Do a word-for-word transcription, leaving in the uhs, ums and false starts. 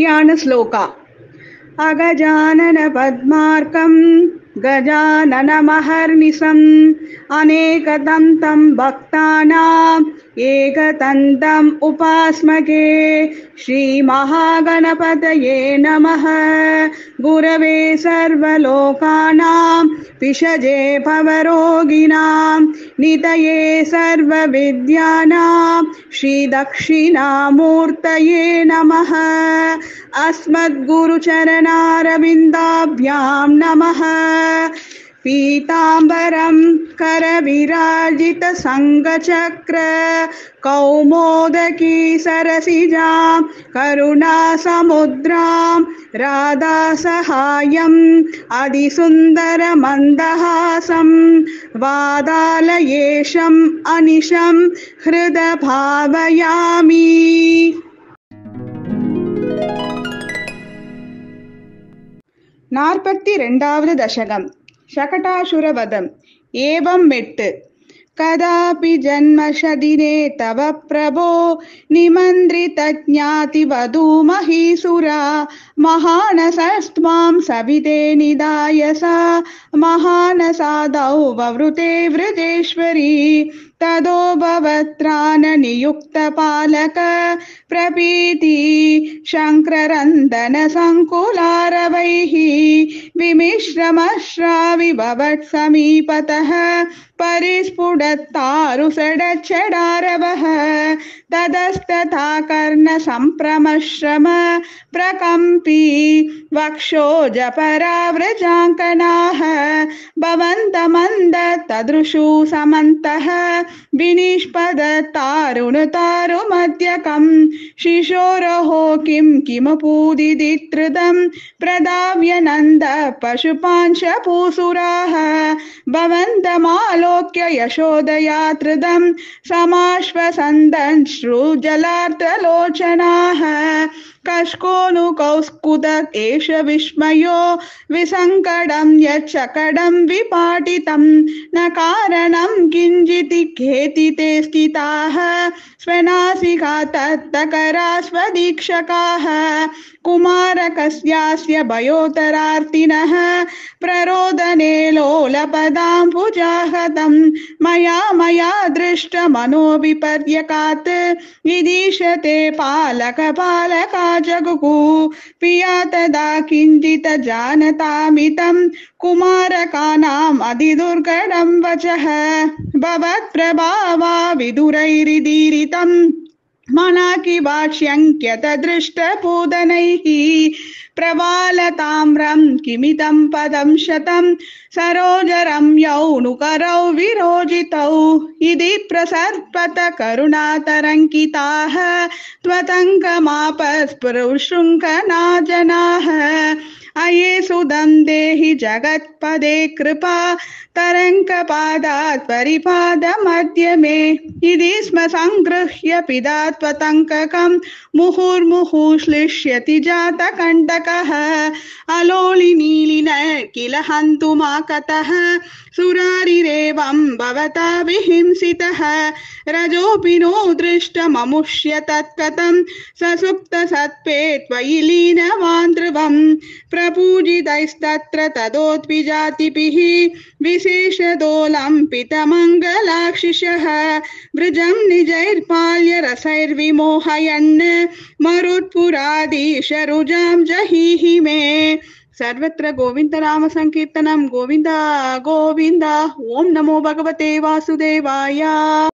ध्यानश्लोका। अगजानन पद्मार्कं गजाननमहर्निशम् अनेकदन्तं भक्तानाम् एकदन्तम् उपास्महे। श्रीमहागणपतये नमः। गुरवे सर्वलोकानां पिषजे भवरोगिणां नितये सर्वविद्यानां श्रीदक्षिणामूर्तये नमः। अस्मद्गुरुचरणारविन्दाभ्यां नमः। पीताम्बरं करविराजितशङ्खचक्र कौमोदकी सरसिजां करुणासमुद्रां राधासहायम् अतिसुन्दरमन्दहासं वादालयेशम् अनिशं हृदि भावयामि। नाற்பத்தி இரண்டாவது दशकम् शकटासुरवधम्। एवं मेट्टु कदापि जन्मशदिने तव प्रभो निमन्त्रितज्ञातिवधूमहीसुरा महानसस्त्वां सविते निधाय सा महानसादौ ववृते वृजेश्वरी तदो भवत्राननियुक्तपालक प्रपीति शङ्करन्दन संकुलारवैः विमिश्रमश्राविभवत् समीपतः परिस्फुटत्तारुषडच्छडारवः ततस्तथा कर्णसम्भ्रमश्रम प्रकम्पी वक्षोजपराव्रजाङ्कनाः भवन्तमन्द तदृशु समन्तः विनिष्पदत्तारुणतारुमध्यकं शिशोरहो किं किमपूदिदित्रिदं प्रदाव्यनन्द पशुपांशपूसुराः भवन्तमालोक्य यशोदयात्रिदं समाश्वसन्दंश्रुजलार्तलोचनाः कष्कोऽनुकौस्कुद एष विस्मयो विसङ्कडं यच्चकडं विपाटितं न कारणं किञ्चित् घेति ते स्थिताः स्वनासिका तत्तकरा स्वदीक्षकाः कुमारकस्यास्य भयोतरार्तिनः प्ररोदने लोलपदाम्बुजाहतं मया मया दृष्टमनोविपर्यकात् विदिशते पालकपालका जगुः पिया तदा किञ्चित् जानतामितं कुमारकानाम् अधिदुर्गणं वचः भवत्प्रभावा विदुरैरिदीरितं मनाकिवाक्ष्यङ्क्यत दृष्टपूदनैः प्रवालताम्रं किमितं पदं शतं सरोजरम्यौ नुकरौ विरोजितौ इति प्रसर्पत करुणातरङ्किताः त्वतङ्कमापस्पृशृङ्खना जनाः अये सुदं देहि जगत्पदे कृपा तरङ्कपादात् परिपादमद्य मे इति स्म संगृह्य पिता त्वतङ्ककं मुहुर्मुहुः श्लिष्यति जातकण्टकः अलोलिनीलिन किल हन्तुमाकतः सुरारिरेवं भवता विहिंसितः रजोऽपि नो दृष्टममुष्य तत्कथं ससुप्तसत्त्वे त्वयि लीनवान् ध्रुवं प्रपूजितैस्तत्र तदोत्विजातिभिः विशेषदोलम्पितमङ्गलाक्षिषः वृजं निजैर्पाल्य रसैर्विमोहयन् मरुत्पुराधीशरुजां जहीहि मे। सर्वत्र गोविंद नाम संकीर्तनम गोविंद गोविंद। ओम नमो भगवते वासुदेवाय।